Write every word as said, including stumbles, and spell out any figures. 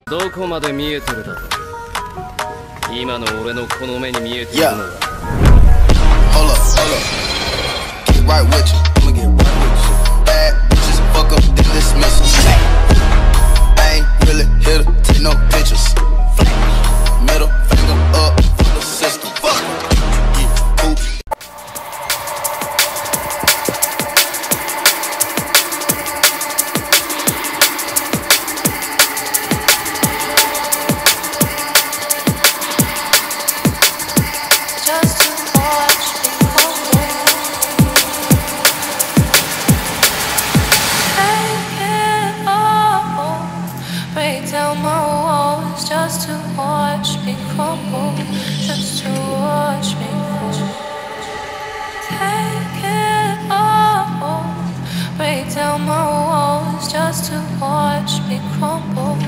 どこまで見えてるだと。今の俺のこの目に見えてるのは。 Hold up, hold up. Get right with you. I'ma get right with you. Bad bitches, fuck up, then dismiss them. I ain't really here to take no pictures. Middle finger up for the system. Fuck. Yeah, poop. Just to watch me crumble. Take it all, break down my walls. Just to watch me crumble. Just to watch me fall. Take it all, break down my walls. Just to watch me crumble.